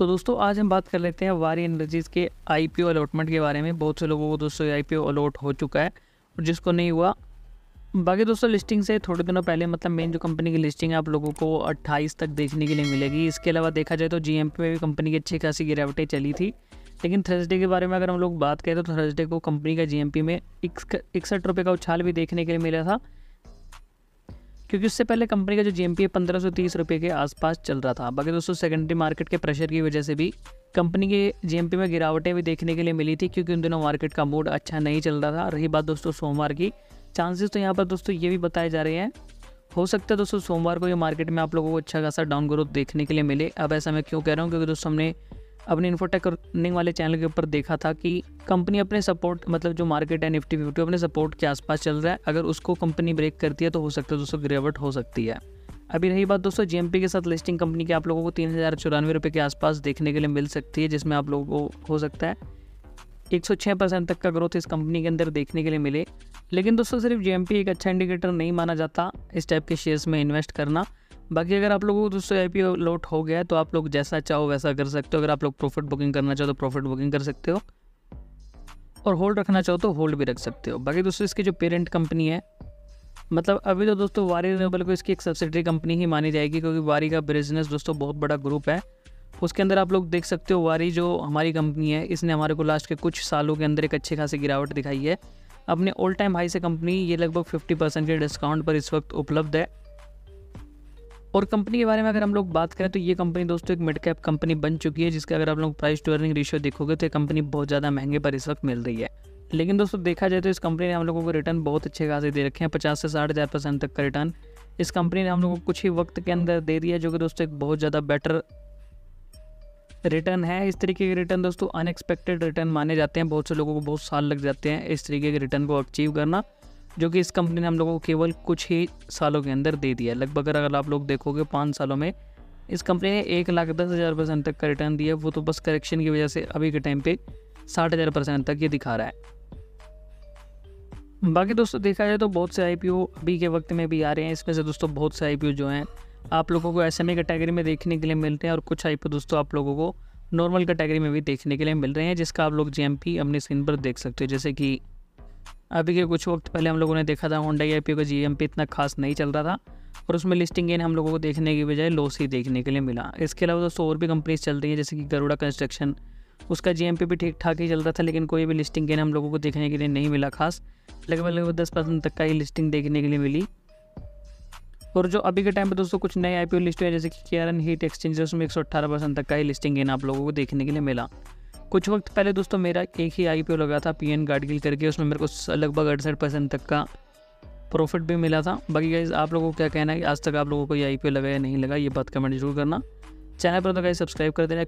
तो दोस्तों आज हम बात कर लेते हैं वारी एनर्जीज़ के आईपीओ अलॉटमेंट के बारे में। बहुत से लोगों को दोस्तों आईपीओ अलॉट हो चुका है और जिसको नहीं हुआ, बाकी दोस्तों लिस्टिंग से थोड़े दिनों पहले मतलब मेन जो कंपनी की लिस्टिंग है आप लोगों को 28 तक देखने के लिए मिलेगी। इसके अलावा देखा जाए तो जीएमपी में भी कंपनी की अच्छी खासी गिरावटें चली थी। लेकिन थर्सडे के बारे में अगर हम लोग बात करें तो थर्सडे को कंपनी का जीएमपी में 61 रुपये का उछाल भी देखने के लिए मिला था, क्योंकि उससे पहले कंपनी का जो जीएमपी है 1530 रुपये के आसपास चल रहा था। बाकी दोस्तों सेकेंडरी मार्केट के प्रेशर की वजह से भी कंपनी के जीएमपी में गिरावटें भी देखने के लिए मिली थी, क्योंकि उन दिनों मार्केट का मूड अच्छा नहीं चल रहा था। रही बात दोस्तों सोमवार की, चांसेस तो यहाँ पर दोस्तों ये भी बताए जा रहे हैं, हो सकता है दोस्तों सोमवार को ये मार्केट में आप लोगों को अच्छा खासा डाउन ग्रोथ देखने के लिए मिले। अब ऐसा मैं क्यों कह रहा हूँ, क्योंकि दोस्तों हमने अपने इन्फोटेक अर्निंग वाले चैनल के ऊपर देखा था कि कंपनी अपने सपोर्ट मतलब जो मार्केट है निफ्टी 50 अपने सपोर्ट के आसपास चल रहा है। अगर उसको कंपनी ब्रेक करती है तो हो सकता है दोस्तों गिरावट हो सकती है। अभी रही बात दोस्तों जीएमपी के साथ लिस्टिंग कंपनी के आप लोगों को 3094 रुपये के आसपास देखने के लिए मिल सकती है, जिसमें आप लोगों को हो सकता है 106% तक का ग्रोथ इस कंपनी के अंदर देखने के लिए मिले। लेकिन दोस्तों सिर्फ जीएमपी एक अच्छा इंडिकेटर नहीं माना जाता इस टाइप के शेयर्स में इन्वेस्ट करना। बाकी अगर आप लोगों को दोस्तों आईपीओ लॉट हो गया है तो आप लोग जैसा चाहो वैसा कर सकते हो। अगर आप लोग प्रॉफिट बुकिंग करना चाहो तो प्रॉफिट बुकिंग कर सकते हो, और होल्ड रखना चाहो तो होल्ड भी रख सकते हो। बाकी दोस्तों इसकी जो पेरेंट कंपनी है, मतलब अभी तो दोस्तों वारी रिन्यूएबल को इसकी एक सब्सिडरी कंपनी ही मानी जाएगी, क्योंकि वारी का बिजनेस दोस्तों बहुत बड़ा ग्रुप है। उसके अंदर आप लोग देख सकते हो वारी जो हमारी कंपनी है इसने हमारे को लास्ट के कुछ सालों के अंदर एक अच्छी खासी गिरावट दिखाई है। अपने ऑल टाइम हाई से कंपनी ये लगभग 50% के डिस्काउंट पर इस वक्त उपलब्ध है। और कंपनी के बारे में अगर हम लोग बात करें तो ये कंपनी दोस्तों एक मिड कैप कंपनी बन चुकी है, जिसका अगर आप लोग प्राइस टू अर्निंग रेशियो देखोगे तो ये कंपनी बहुत ज़्यादा महंगे पर इस वक्त मिल रही है। लेकिन दोस्तों देखा जाए तो इस कंपनी ने हम लोगों को रिटर्न बहुत अच्छे खासे दे रखे हैं, 50 से 60,000% तक का रिटर्न इस कंपनी ने हम लोगों को कुछ ही वक्त के अंदर दे दिया, जो कि दोस्तों एक बहुत ज़्यादा बेटर रिटर्न है। इस तरीके के रिटर्न दोस्तों अनएक्सपेक्टेड रिटर्न माने जाते हैं। बहुत से लोगों को बहुत साल लग जाते हैं इस तरीके के रिटर्न को अचीव करना, जो कि इस कंपनी ने हम लोगों को केवल कुछ ही सालों के अंदर दे दिया। लगभग अगर आप लोग देखोगे 5 सालों में इस कंपनी ने 1,10,000% तक का रिटर्न दिया। वो तो बस करेक्शन की वजह से अभी के टाइम पे 60,000% तक ये दिखा रहा है। बाकी दोस्तों देखा जाए तो बहुत से आईपीओ अभी के वक्त में भी आ रहे हैं। इसमें से दोस्तों बहुत से आईपीओ जो हैं आप लोगों को एसएमई कैटेगरी में देखने के लिए मिलते हैं, और कुछ आईपीओ दोस्तों आप लोगों को नॉर्मल कैटेगरी में भी देखने के लिए मिल रहे हैं, जिसका आप लोग जीएमपी अपनी स्क्रीन पर देख सकते हो। जैसे कि अभी के कुछ वक्त पहले हम लोगों ने देखा था होंडा आईपीओ का जीएमपी इतना खास नहीं चल रहा था, और उसमें लिस्टिंग गेन हम लोगों को देखने की बजाय लॉस ही देखने के लिए मिला। इसके अलावा दोस्तों और भी कंपनीज चल रही है, जैसे कि गरुड़ा कंस्ट्रक्शन, उसका जीएमपी भी ठीक ठाक ही चल रहा था, लेकिन कोई भी लिस्टिंग गेन हम लोगों को देखने के लिए नहीं मिला खास। लगभग 10% तक का ही लिस्टिंग देखने के लिए मिली। और जो अभी के टाइम पे दोस्तों कुछ नए आईपीओ लिस्ट हुए, जैसे कि केआरएन हीट एक्सचेंज, उसमें 118% तक का ही लिस्टिंग गेन आप लोगों को देखने के लिए मिला। कुछ वक्त पहले दोस्तों मेरा एक ही आईपीओ लगा था पीएन गाडगिल करके, उसमें मेरे को लगभग 68% तक का प्रॉफिट भी मिला था। बाकी गाइस आप लोगों को क्या कहना है कि आज तक आप लोगों को ये आईपीओ लगा या नहीं लगा, ये बात कमेंट जरूर करना। चैनल पर तो गाइस सब्सक्राइब कर देना।